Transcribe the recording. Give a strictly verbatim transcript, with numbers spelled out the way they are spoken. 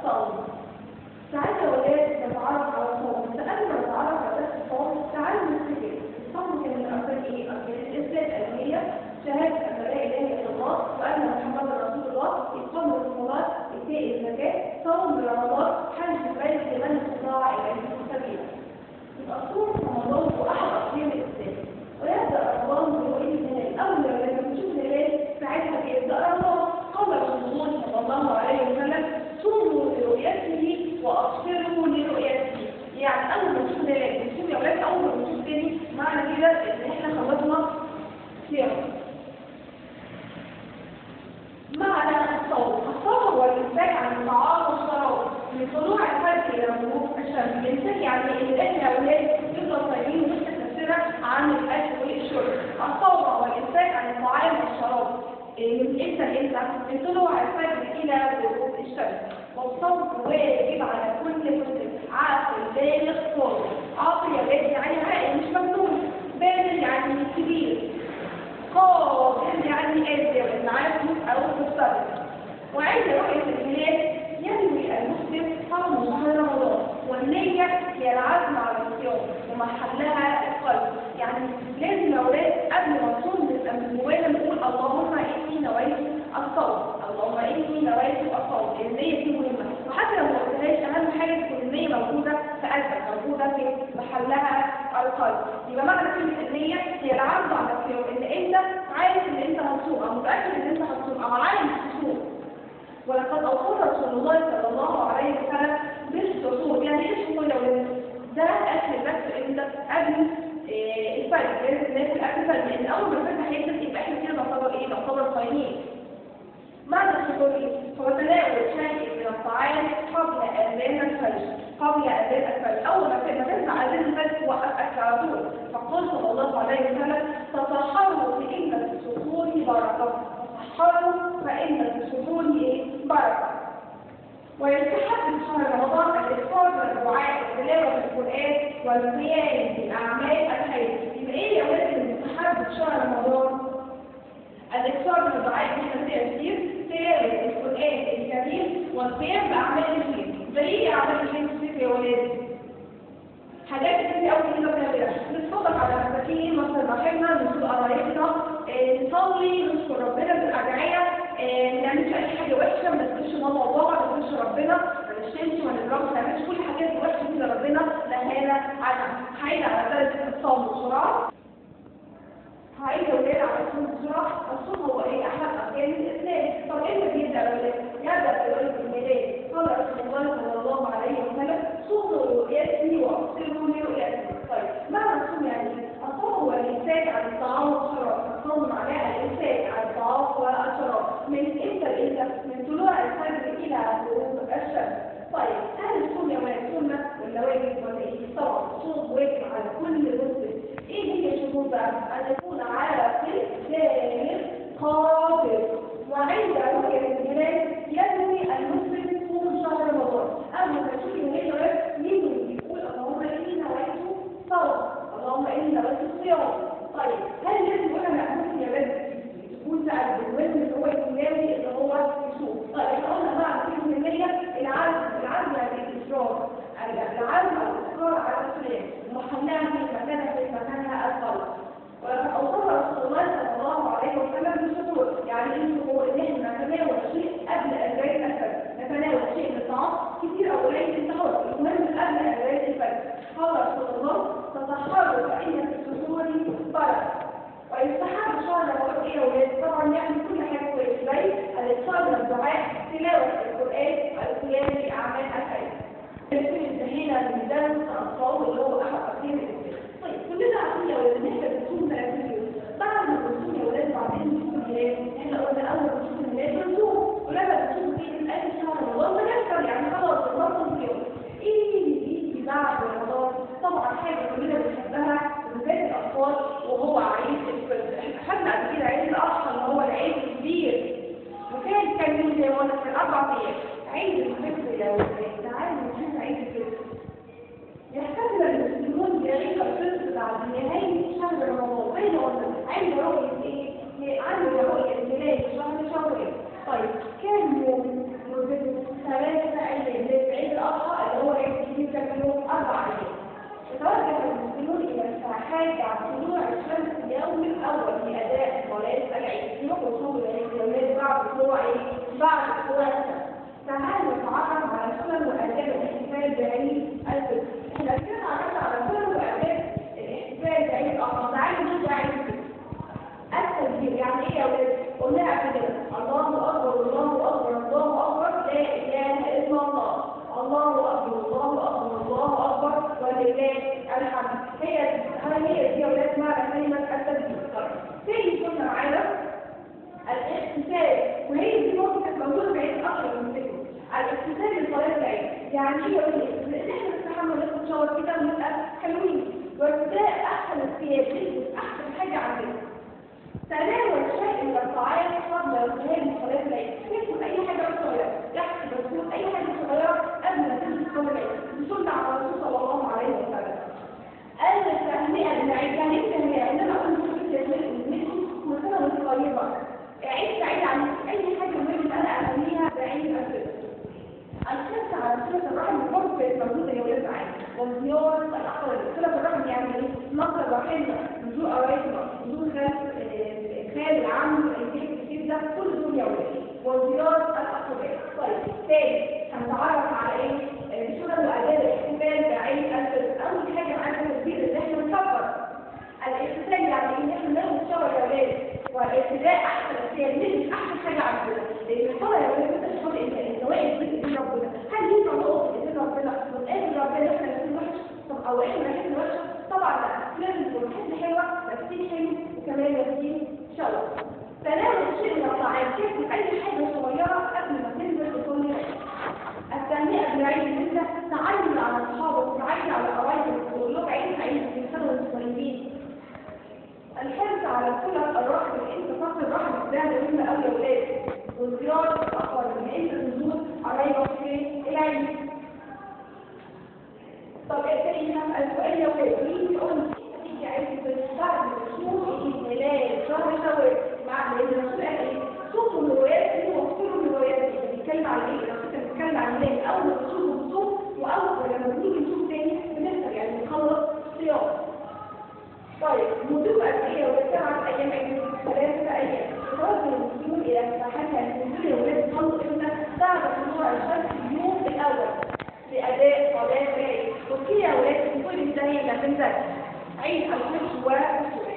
الصوم. تعالوا يا ولاد نتعرف على الصوم، بس قبل ما نتعرف على درس الصوم تعالوا نفتكر الصوم كان من أركان إيه؟ أركان الإسلام اللي هي شهادة أن لا إله إلا الله وأن محمدا رسول الله، إقام الصلاة، إيتاء الزكاة، صوم رمضان، حج البيت لمن استطاع إليه سبيلا. يبقى الصوم رمضان هو أحد أركان الإسلام، ويبدأ رمضان برؤية الهلال. أول لما بنشوف الهلال ساعتها بيبدأ رمضان. قال رسول الله صلى الله عليه وسلم: صوموا لرؤيته وأبصروا لرؤيته. يعني أول ما نشوف الهلال بنشوف يا ولاد، أول ما نشوف تاني معنى كده إن إحنا خلصنا صيام. معنى الصوم: الصوم هو الإمساك عن الطعام والشراب من طلوع الفجر إلى غروب الشمس. الإمساك يعني إن إحنا يا ولاد نفضل صايمين متكثرة عن الأكل والشرب. الصوم هو الإمساك عن الطعام والشراب من امتى لامتى؟ من طلوع الفجر الى غروب الشمس. والصوم واجب على كل مسلم عاقل بالغ صائم. عاقل يا ولاد يعني عاقل مش مجنون، بالغ يعني كبير، قادر يعني قادر عارف او مستقبل. وعند رؤية الهلال ينوي المسلم صوم شهر رمضان، والنية هي العزم على الصيام ومحلها القلب. يعني لازم يا ولاد قبل ما نصوم نبقى من جوانا نقول اللهم اني نويت الصوم، اللهم اني نويت الصوم. النية دي مهمة، وحتى لو ما قلتهاش اهم حاجة تكون النية موجودة في قلبك، موجودة في محلها القلب. يبقى معنى كلمة النية هي العزم على الصيام، ان انت عارف ان انت هتصوم او متأكد ان انت هتصوم او عايز تصوم. ولقد أوصى رسول الله صلى الله عليه وسلم بالسحور. يعني ايه السحور يا ولاد؟ ده اكل بس انت قبل إيه الفجر، لازم ناكل قبل الفجر، لان اول ما الفجر هيبدا يبقى احنا كده نعتبر ايه؟ نعتبر صايمين. معنى السحور ايه؟ هو تناول شيء من الطعام قبل اذان الفجر، قبل اذان الفجر. اول ما تسمع اذان الفجر توقف اكل على طول. فقال صلى الله عليه وسلم: تطهروا فان السحور بركه، تطهروا فان السحور بركه. ويستحب في شهر رمضان الاكثار من الدعاء وتلاوه القران والقيام بالاعمال الخير. يبقى ايه يا اولاد اللي مستحب في شهر رمضان؟ الاكثار من الدعاء بالتفسير، تلاوه القران الكريم والقيام باعمال الخير. زي ايه اعمال الخير كتير يا ولاد؟ حاجات كتير قوي كده بنعملها، نتصدق على مساكين، نصل رحمنا، نزور قرايبنا، نصلي، نشكر ربنا بالادعيه، ما نعملش اي حاجه وحشه، ما نذكرش ماما وبابا، ما نذكرش ربنا، ما نشتمش، ما نضربش، ما نعملش كل الحاجات الوحشه دي ربنا نهانا عنها. هعيد على درجه الصوم بسرعه. هعيد يا ولاد على الصوم بسرعه. الصوم هو ايه؟ احد اركان الاسلام. طب امتى بيبدا يا ولاد؟ يبدا بولد الميلاد. قال رسول الله صلى الله عليه وسلم: صوموا لرؤيتي وابصروا لرؤيتي. طيب معنى الصوم يعني ايه؟ الصوم هو الامساك عن الطعام والشراب. الصوم معناها الامساك عن الطعام والشراب من امتى لامتى؟ من طلوع الفجر الى غروب الشمس. طيب هل الصوم يا ولاد سنه ولا واجب ولا ايه؟ طبعا الصوم واجب على كل مسلم. ايه هي الشروط بقى؟ ان يكون عاقل بالغ قادر. وعند رؤية الهلال ينوي المسلم صوم شهر رمضان. قبل ما تشوف الهلال يا ولاد ينوي يقول اللهم اني نويت صوم، اللهم اني نويت الصيام. طيب هل لازم يقول انا ممكن يا ولاد تكون سأل بالوزن اللي هو اليومي اللي هو يشوف؟ طيب احنا قلنا مع كلمة النية العزم، العزم يعني الاصرار، العزم او الاصرار على الصيام ومحلها في مكانها في مكانها القلب. ولقد اوصى رسول الله صلى الله عليه وسلم بالسحور. يعني ايه السحور؟ ان احنا نتناول شيء قبل اذان الفجر، نتناول شيء من الطعام كثير او قليل انت حر، المهم قبل اذان الفجر. قال رسول الله: تطهروا فان في السحور بركه. ويستحب شهر رمضان ايه يا ولاد؟ طبعا يعني كل حاجه كويسه، زي الاكثار من الدعاء، تلاوه القران، القيام باعمال الخير. الفيلم انتهينا من درس الصوم اللي هو احد اركان الاسلام. طيب كلنا عارفين يا ولاد ان احنا بنصوم ثلاثين يوم. بعد ما بنصوم يا ولاد بعدين بنشوف الهلال. احنا قلنا اول ما بنشوف الهلال بنصوم، ولما بنشوف ايه في اخر شهر رمضان بنفطر، يعني خلاص بنصوم يوم. ايه اللي بيجي بعد رمضان؟ طبعا حاجه كلنا بنحبها بالذات الاطفال وهو عيد الفطر. احنا خدنا قبل كده عيد الاضحى اللي هو العيد الكبير، وكان كان يوم زي ما قلنا في اربع ايام. عيد الفطر يا ولاد تعالوا نشوف عيد الفطر. يحتفل المسلمون بعيد الفطر بعد نهايه شهر رمضان. زي ما قلنا عند رؤيه ايه؟ عند رؤيه الهلال شهر شوال. طيب كام يوم؟ ثلاثه ايام. يتوجه المسلمون إلى الساحات بعد طلوع الشمس اليوم الأول لأداء صلاة العيد. يوم وصول العيد الأولاد بعد طلوع بعد طلوع الشمس. تعالوا نتعرف على سنن وآداب الاحتفال بعيد الفطر. إحنا كده اتعرفنا على سنن وآداب الاحتفال بعيد الأضحى. تعالوا نبدأ عيد الفطر. التكبير يعني إيه يا ولاد؟ قلناها قبل كده. الله أكبر الله أكبر الله أكبر لا إله إلا الله. الله أكبر الله أكبر الله أكبر ولله الحمد. هي هي دي يا ولاد معنى كلمة التكبير. تيجي كنا معانا الاحتفال، وهي دي نقطة كانت موجودة بعيد أكتر من كده. الاحتفال بصلاة العيد يعني إيه يا ولاد؟ إن إحنا نستحمل ناخد شاور كده ونبقى حلوين، وارتداء أحسن الثياب، نلبس أحسن حاجة عندنا. تناول شيء من الطعام قبل انتهاء صلاة العيد. تاكل أي حاجة صغيرة، يحكي بسكوت، أي حاجة صغيرة قبل ما تلبس صلاة العيد. بسنة على الرسول صلى الله عليه وسلم. قال التهنئة بالعيد يعني إيه التهنئة؟ إن أنا أقول لكم تهنئة مثلا طيبة. عيد سعيد عن أي حاجة مهمة أنا أسميها بعيد الفطر. الحث على صلة الرحم برضه كانت موجودة يا ولاد معانا. وزيارة الأقارب. صلة الرحم يعني إيه؟ نصر رحمنا، نزور قرايبنا، نزور خال خال عم الجد الكبير ده، كل دول يا ولاد. وزيارة الأقارب. طيب تاني هنتعرف على إيه؟ سنن وآداب الاحتفال بعيد الفطر. أول حاجة معانا التكبير إن إحنا نكبر. الاحتفال يعني إن إحنا ناخد شاور يا ولاد. والابتداء احسن الثياب، نلبس احسن حاجه عندنا. لان الصلاه يا ولاد انت مش فاضي انت انت واقف بين ايدين ربنا. هل ينفع نقف بين ايدين ربنا ونقابل ربنا احنا لابسين وحش؟ طب او احنا لابسين وحشه؟ طبعا لا، لازم نكون حد حلوه، لابسين حلو، وكمان لابسين شاور. تناول شيء من الطعام، تاكل اي حاجه صغيره قبل ما تنزل تصلي العيد. التهنئه بالعيد ان انت تعلم على اصحابك وتعلم على قرايبك وتقول لهم عيد سعيد وتنسوا المصلين. الحرص على صلة الرحم، انت تصل الرحم ده مهم قوي يا ولاد. وزيارة الأقارب ان انت تزور قرايبك في العيد. طب اتاني هسأل سؤال يا ولاد، مين يقول انت تيجي عيد بعد شهور الهلال شهر شوال؟ مع لان الرسول قال ايه؟ صوموا الروايات دي وصلوا الروايات دي. بيتكلم عن ايه؟ الرسول كان بيتكلم عن الهلال اول ما تشوفوا الصوم، واول لما بنيجي نشوف تاني بنفطر يعني بنخلص صيام. طيب مدوب قد ايه وسبعة ايام عيد ثلاثة ايام. يتوجه المسلمون الى الساحات المسلمين يا ولاد يصلوا امتى؟ بعد طلوع الشمس اليوم الاول لاداء صلاة العيد. وكده يا ولاد كل انتهينا من ذلك عيد الفطر والسؤال.